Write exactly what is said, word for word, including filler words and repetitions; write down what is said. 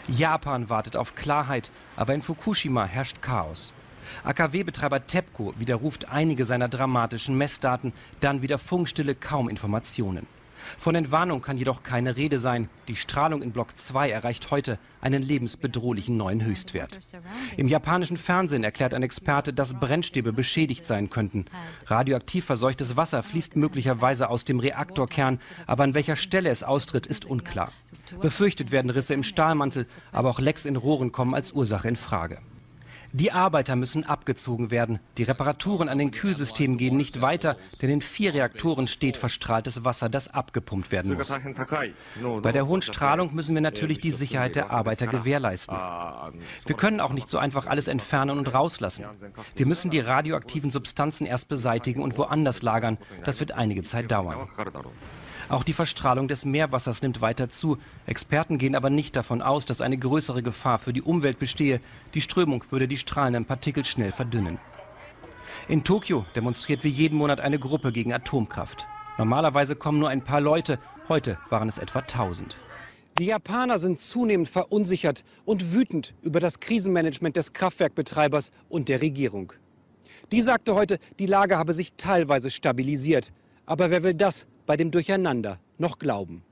Japan wartet auf Klarheit, aber in Fukushima herrscht Chaos. A K W-Betreiber TEPCO widerruft einige seiner dramatischen Messdaten, dann wieder Funkstille, kaum Informationen. Von Entwarnung kann jedoch keine Rede sein. Die Strahlung in Block zwei erreicht heute einen lebensbedrohlichen neuen Höchstwert. Im japanischen Fernsehen erklärt ein Experte, dass Brennstäbe beschädigt sein könnten. Radioaktiv verseuchtes Wasser fließt möglicherweise aus dem Reaktorkern, aber an welcher Stelle es austritt, ist unklar. Befürchtet werden Risse im Stahlmantel, aber auch Lecks in Rohren kommen als Ursache in Frage. Die Arbeiter müssen abgezogen werden. Die Reparaturen an den Kühlsystemen gehen nicht weiter, denn in vier Reaktoren steht verstrahltes Wasser, das abgepumpt werden muss. Bei der hohen Strahlung müssen wir natürlich die Sicherheit der Arbeiter gewährleisten. Wir können auch nicht so einfach alles entfernen und rauslassen. Wir müssen die radioaktiven Substanzen erst beseitigen und woanders lagern. Das wird einige Zeit dauern. Auch die Verstrahlung des Meerwassers nimmt weiter zu. Experten gehen aber nicht davon aus, dass eine größere Gefahr für die Umwelt bestehe. Die Strömung würde die strahlenden Partikel schnell verdünnen. In Tokio demonstriert wie jeden Monat eine Gruppe gegen Atomkraft. Normalerweise kommen nur ein paar Leute, heute waren es etwa tausend. Die Japaner sind zunehmend verunsichert und wütend über das Krisenmanagement des Kraftwerkbetreibers und der Regierung. Die sagte heute, die Lage habe sich teilweise stabilisiert. Aber wer will das bei dem Durcheinander noch glauben?